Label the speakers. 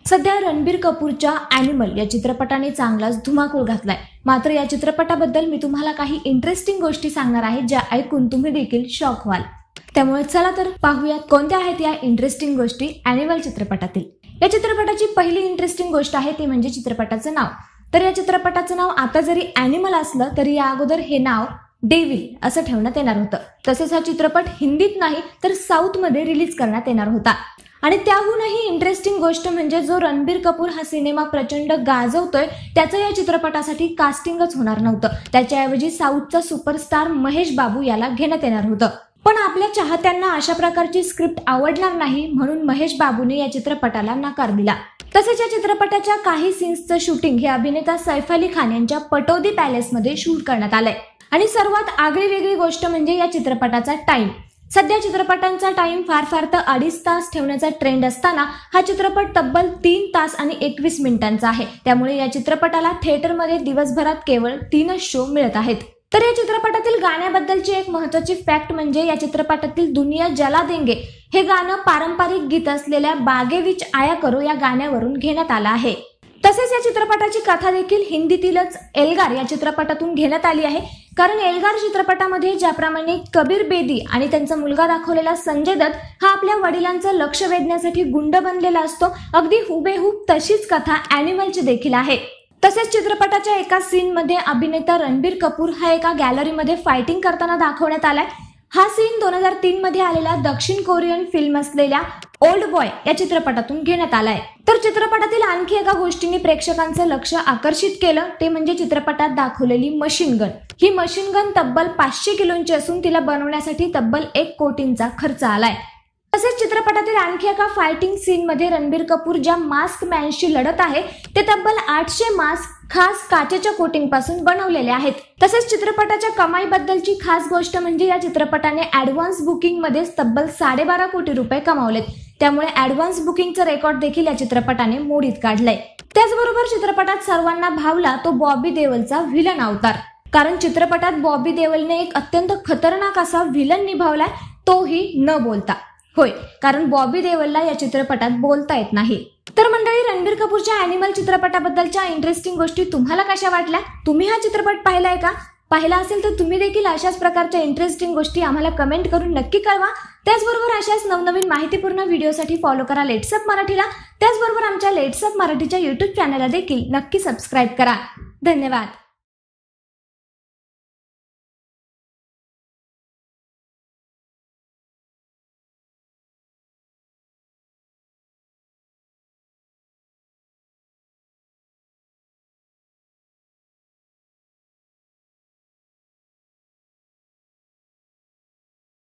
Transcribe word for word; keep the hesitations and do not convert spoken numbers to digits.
Speaker 1: सध्या रणबीर कपूरच्या ॲनिमल या चित्रपटाने चांगलाच धुमाकूळ घातलाय। मात्र या चित्रपटाबद्दल मी तुम्हाला काही इंटरेस्टिंग गोष्टी सांगणार आहे, ज्या ऐकून तुम्ही देखील शॉक व्हाल। त्यामुळे चला तर पाहूयात कोणत्या आहेत या इंटरेस्टिंग गोष्टी ॲनिमल चित्रपटातील। या चित्रपटाची पहिली इंटरेस्टिंग गोष्ट आहे ती म्हणजे चित्रपटाचं नाव। तर या चित्रपटाचं नाव आता जरी ॲनिमल असलं तरी या अगोदर हे नाव डेव्हिल असं ठेवण्यात येणार होतं। तसेच हा चित्रपट हिंदीत नाही तर साऊथ मध्ये रिलीज करण्यात येणार होता। आणि त्याहूनही इंटरेस्टिंग गोष्ट म्हणजे जो रणबीर कपूर हा सिनेमा प्रचंड गाजवतोय त्याचं या चित्रपटासाठी कास्टिंगच होणार नव्हतं। त्याच्याऐवजी साऊथचा सुपरस्टार महेश बाबू याला घेण्यात येणार होतं। पण आपल्या चाहत्यांना अशा प्रकारची स्क्रिप्ट आवडणार नाही म्हणून महेश बाबूने या चित्रपटाला नकार दिला। तसेच या चित्रपटाच्या काही सीन्सचं शूटिंग हे अभिनेता सैफ अली खान यांच्या पटौदी पॅलेसमध्ये शूट करण्यात आलंय। आणि सर्वात आगळी वेगळी गोष्ट म्हणजे या चित्रपटाचा टाइम। सध्या चित्रपटांचा टाइम फार फार तर अडीच तास ठेवण्याचा ट्रेंड असताना हा चित्रपट तब्बल तीन तास आणि एकवीस मिनिटांचा आहे। त्यामुळे या चित्रपटाला थिएटरमध्ये दिवसभरात केवळ तीनच शो मिळत आहेत। तर या चित्रपटातील गाण्याबद्दलची एक महत्त्वाची फॅक्ट म्हणजे या चित्रपटातील दुनिया जला देंगे हे गाणं पारंपरिक गीत असलेल्या बागे विच आया करो या गाण्यावरून घेण्यात आलं आहे। तसेच या चित्रपटाची कथा देखील हिंदीतीलच एल्गार या चित्रपटातून घेण्यात आली आहे। कारण एल्गार चित्रपटामध्ये ज्याप्रमाणे कबीर बेदी आणि त्यांचा मुलगा दाखवलेला संजय दत्त हा आपल्या वडिलांचं लक्ष वेधण्यासाठी गुंड बनलेला असतो, अगदी हुबेहूब तशीच कथा ॲनिमलची देखील आहे। तसेच चित्रपटाच्या एका सीन मध्ये अभिनेता रणबीर कपूर हा एका गॅलरीमध्ये फायटिंग करताना दाखवण्यात आलाय। हा सीन दोन हजार तीन मध्ये आलेल्या दक्षिण कोरियन फिल्म असलेल्या ओल्ड बॉय या चित्रपटातून घेण्यात आलाय। तर चित्रपटातील आणखी एका गोष्टीने प्रेक्षकांचं लक्ष आकर्षित केलं ते म्हणजे चित्रपटात दाखवलेली मशीन गन। ही मशीन गन तब्बल पाचशे किलोची असून तिला बनवण्यासाठी तब्बल एक कोटींचा खर्च आलाय। तसेच चित्रपटातील आणखी एका फायटिंग सीन मध्ये रणबीर कपूर ज्या मास्क मॅनशी लढत आहे ते तब्बल आठशे मास्क खास काचेच्या कोटिंग पासून बनवलेले आहेत। तसेच चित्रपटाच्या कमाईबद्दलची खास गोष्ट म्हणजे या चित्रपटाने ऍडव्हान्स बुकिंग मध्ये तब्बल साडेबारा कोटी रुपये कमावलेत। त्यामुळे ऍडव्हान्स बुकिंगचं रेकॉर्ड देखील या चित्रपटाने मोडीत काढलंय। त्याचबरोबर चित्रपटात सर्वांना भावला तो बॉबी देओलचा व्हिलन अवतार। कारण चित्रपटात बॉबी देओलने एक अत्यंत खतरनाक असा व्हिलन निभावलाय, तोही न बोलता। होय, कारण बॉबी देओलला या चित्रपटात बोलता येत नाही। तर मंडळी, रणबीर कपूरच्या ॲनिमल चित्रपटाबद्दलच्या इंटरेस्टिंग गोष्टी तुम्हाला कशा वाटल्या? तुम्ही हा चित्रपट पाहिलाय का? पाहिला असेल तर तुम्ही देखील अशाच प्रकारच्या इंटरेस्टिंग गोष्टी आम्हाला कमेंट करून नक्की कळवा। त्याचबरोबर अशाच नवनवीन माहितीपूर्ण व्हिडिओसाठी फॉलो करा लेट्सअप मराठीला। त्याचबरोबर आमच्या लेट्सअप मराठीच्या यूट्यूब चॅनलला देखील नक्की सबस्क्राईब करा। धन्यवाद।